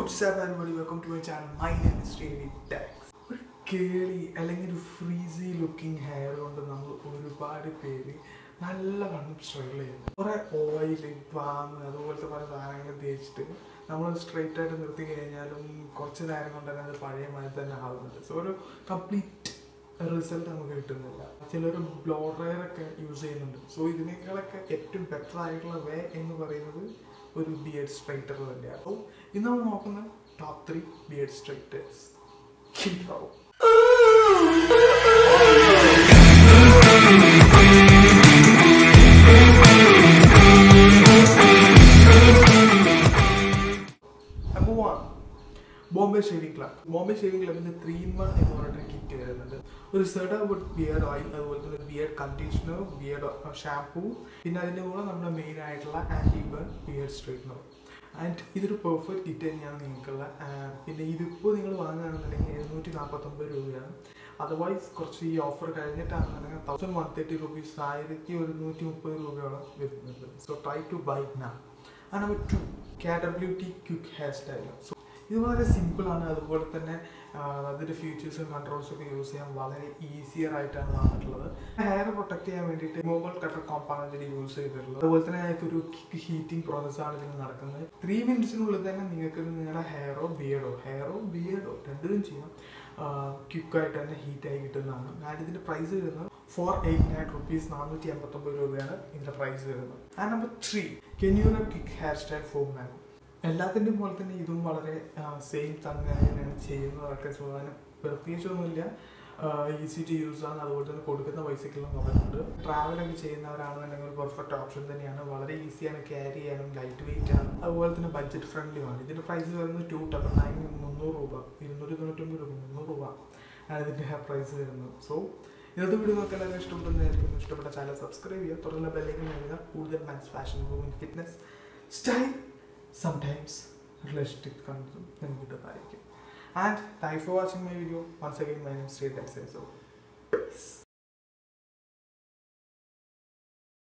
What's up everybody, welcome to my channel. My name is Srini Tex. ഒരു കേളി അല്ലെങ്കിൽ ഒരു ഫ്രീസി looking hair കൊണ്ട് നമ്മൾ ഒരുപാട് പേര് നല്ലവണ്ണം സ്ട്രഗിൾ ചെയ്യുന്നു. കുറേ ഓയിൽ ബാം അതുപോലത്തെ പല സാധനങ്ങൾ തേച്ചിട്ട് നമ്മൾ സ്ട്രെയിറ്റ് ആയിട്ട് നിർത്തി കഴിഞ്ഞാലും കുറച്ച് നേരം കൊണ്ട് തന്നെ അത് പഴയ മാതിരി തന്നെ ആവുന്നുണ്ട്. സോ ഒരു കംപ്ലീറ്റ് റിസൾട്ട് നമുക്ക് കിട്ടുന്നില്ല. ചിലർ ബ്ലോ ഡ്രയർ ഒക്കെ യൂസ് ചെയ്യുന്നുണ്ട്. സോ ഇതിനേക്കാളൊക്കെ ഏറ്റവും ബെറ്റർ ആയിട്ടുള്ള വേ എന്ന് പറയുന്നത് ഒരു ബിയർഡ് സ്ട്രൈറ്റർ തന്നെയാണ്. അപ്പോൾ ഇന്ന് നമ്മൾ നോക്കുന്ന top 3 beard straighteners. Number 1, Bombay shaving club. Bombay shaving ക്ലബിൻ്റെ 3-in-1 എന്ന് പറഞ്ഞിട്ട് കിറ്റ് വരുന്നുണ്ട്. ഒരു സെഡാവുഡ് ബിയർഡ് ഓയിൽ, അതുപോലെ തന്നെ ബിയർഡ് കണ്ടീഷണർ, ബിയർഡ് ഷാംപൂ, പിന്നെ അതിൻ്റെ കൂടെ നമ്മുടെ മെയിൻ ആയിട്ടുള്ള anti burn beard straightener. And ഇതൊരു പെർഫെക്റ്റ് കിറ്റ് തന്നെയാണ് നിങ്ങൾക്കുള്ള. പിന്നെ ഇതിപ്പോൾ നിങ്ങൾ വാങ്ങുകയാണെന്നുണ്ടെങ്കിൽ 749 രൂപയാണ്. അതർവൈസ് കുറച്ച് ഈ ഓഫർ കഴിഞ്ഞിട്ടാണെന്നുണ്ടെങ്കിൽ 1130 rupees, 1130 രൂപയോളം വരുന്നുണ്ട്. So try to buy now. And number 2, KWT quick hair styler. So ഇത് വളരെ സിമ്പിളാണ്. അതുപോലെ തന്നെ അതിൻ്റെ ഫീച്ചേഴ്സും കൺട്രോൾസും ഒക്കെ യൂസ് ചെയ്യാൻ വളരെ ഈസിയർ ആയിട്ടാണ് വന്നിട്ടുള്ളത്. ഹെയർ പ്രൊട്ടക്ട് ചെയ്യാൻ വേണ്ടിയിട്ട് റിമൂവബിൾ കട്ടർ കോമ്പാണ് ഇതിൽ യൂസ് ചെയ്തിട്ടുള്ളത്. അതുപോലെ തന്നെ ഒരു ഹീറ്റിംഗ് പ്രോസസ്സാണ് ഇതിൽ നടക്കുന്നത്. 3 minutesനുള്ളിൽ തന്നെ നിങ്ങൾക്ക് നിങ്ങളുടെ ഹെയറോ ബിയർഡോ രണ്ടിലും ചെയ്യാം. ക്വിക്കായിട്ട് തന്നെ ഹീറ്റായി കിട്ടുന്നതാണ്. ആൻഡ് ഇതിൻ്റെ പ്രൈസ് വരുന്നത് 489 rupees, 489 രൂപയാണ് ഇതിൻ്റെ പ്രൈസ് വരുന്നത്. ആൻഡ് നമ്പർ 3, കെന്യൂറ quick hair style for men. എല്ലാത്തിൻ്റെയും പോലെ തന്നെ ഇതും വളരെ സെയിം തന്നെയാണ് ചെയ്യുന്നതൊക്കെ. സോ അതിന് പ്രത്യേകിച്ചൊന്നുമില്ല, ഈസി ടു യൂസ് ആണ്. അതുപോലെ തന്നെ കൊടുക്കുന്ന പൈസക്കെല്ലാം പറയുന്നുണ്ട്. ട്രാവലൊക്കെ ചെയ്യുന്നവരാണെന്നുണ്ടെങ്കിൽ ഒരു പെർഫെക്റ്റ് ഓപ്ഷൻ തന്നെയാണ്. വളരെ ഈസിയാണ് ക്യാരി ചെയ്യാനും, ലൈറ്റ് വെയിറ്റ് ആണ്, അതുപോലെ തന്നെ ബഡ്ജറ്റ് ഫ്രണ്ട്ലിയാണ്. ഇതിൻ്റെ പ്രൈസ് വരുന്നത് 299, 300 രൂപ, 299 രൂപ, 300 രൂപ ആണ് ഇതിൻ്റെ പ്രൈസ് വരുന്നത്. സോ ഇന്നത്തെ വീഡിയോ നോക്കാൻ എല്ലാവരും ഇഷ്ടപ്പെടുന്നതായിരിക്കും. ഇഷ്ടപ്പെട്ട ചാനൽ സബ്സ്ക്രൈബ് ചെയ്യുക, തുടർന്ന് ബെല്ലൈക്കൻ നൽകുക. കൂടുതൽ men's fashion, grooming, fitness, style, sometimes realistic content. And thanks for watching my video. Once again, my name is Srini Tex.